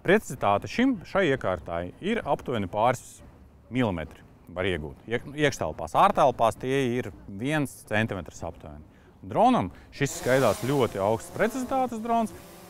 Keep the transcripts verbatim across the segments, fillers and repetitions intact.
Precizitāte šim šai iekārtai ir aptuveni pāris milimetri var iegūt. Iekštelpās, ārtelpās tie ir viens centimetrs aptuveni. Dronam šis skaidās ļoti augsts precizitātes drons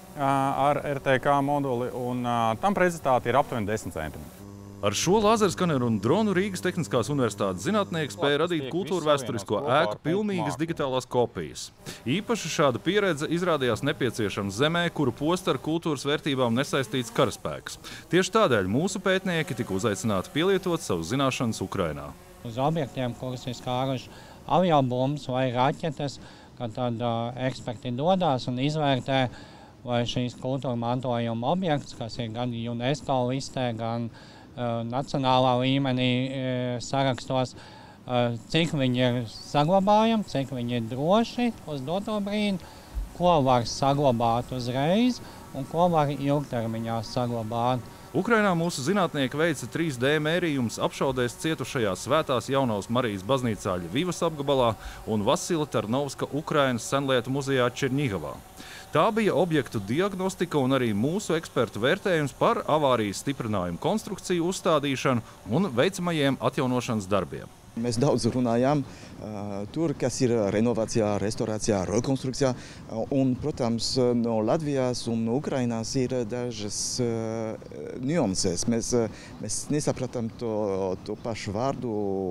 ar R T K moduli, un tam precizitāte ir aptuveni desmit centimetri. Ar šo laserskaneru un dronu Rīgas Tehniskās universitātes zinātnieki spēja radīt kultūrvēsturisko ēku pilnīgas digitālās kopijas. Īpaši šāda pieredze izrādījās nepieciešama zemē, kuru posta ar kultūras vērtībām nesaistīts karaspēks. Tieši tādēļ mūsu pētnieki tika uzaicināti pielietot savus zināšanas Ukrainā. Uz objektiem, kurus ir skāruši aviobumbas vai raķetes, kad tad uh, eksperti dodās un izvērtē, vai šīs kultūra mantojuma objekts, kas ir gan UNESCO listē, gan uh, nacionālā līmenī uh, sarakstos, uh, cik viņi ir saglabājami, cik viņi ir droši uz doto brīdi, ko var saglabāt uzreiz un ko var ilgtermiņā saglabāt. Ukrainā mūsu zinātnieki veica trīs D mērījumus apšaudēs cietušajā Svētās Jaunavas Marijas baznīcā Ļvivas apgabalā un Vasila Tarnovska Ukrainas senlietu muzejā Černigovā. Tā bija objektu diagnostika un arī mūsu ekspertu vērtējums par avārijas stiprinājumu konstrukciju uzstādīšanu un veicamajiem atjaunošanas darbiem. Mēs daudz runājām uh, tur, kas ir renovācijā, restorācijā, rekonstrukcijā. Un, protams, no Latvijas un Ukrainas ir dažas uh, nianses. Mēs, mēs nesapratām to, to pašu vārdu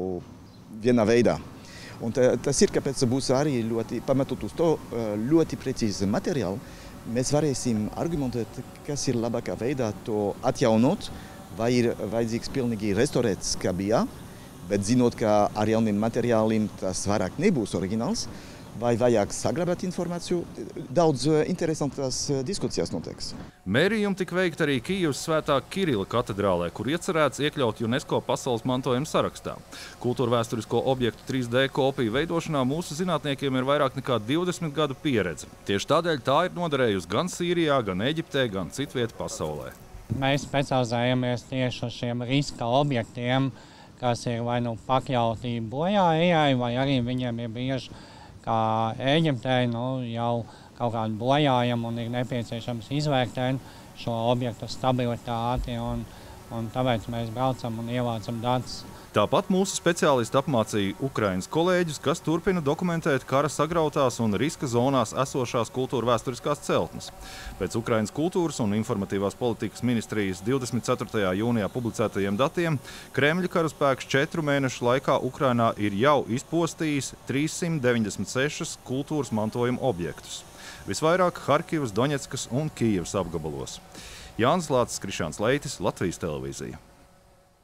vienā veidā. Un tas ir, kāpēc būs arī ļoti, pamatot uz to ļoti precīzi materiāli, mēs varēsim argumentēt, kas ir labākā veidā to atjaunot, vai ir vajadzīgs pilnīgi restorēts, kā bija, bet zinot, ka ar jauniem materiāliem tas vairāk nebūs oriģināls, vai vajag saglabāt informāciju, daudz interesantas diskusijas notiks. Mērījumi tika veikti arī Kijevas Svētā Kirila katedrālē, kur iecerēts iekļaut UNESCO pasaules mantojuma sarakstā. Kultūrvēsturisko objektu trīs D kopiju veidošanā mūsu zinātniekiem ir vairāk nekā divdesmit gadu pieredze. Tieši tādēļ tā ir noderējusi gan Sīrijā, gan Eģiptē, gan citviet pasaulē. Mēs specializējamies tieši uz šiem riska objektiem, kas ir vai nu pakļauti bojājai, vai arī viņiem ir bieži kā Eģiptē, nu, jau kaut kādu bojājumu un ir nepieciešams izvērtēt šo objektu stabilitāti, un, un tāpēc mēs braucam un ievācam datus. Tāpat mūsu speciālisti apmācīja Ukrainas kolēģus, kas turpina dokumentēt kara sagrautās un riska zonās esošās kultūra vēsturiskās celtnes. Pēc Ukrainas kultūras un informatīvās politikas ministrijas divdesmit ceturtajā jūnijā publicētajiem datiem, Kremļa karaspēks četru mēnešu laikā Ukrainā ir jau izpostījis trīssimt deviņdesmit sešus kultūras mantojuma objektus. Visvairāk Harkivas, Doņetskas un Kijevas apgabalos. Jānis Lācis, Krišāns Leitis, Latvijas televīzija.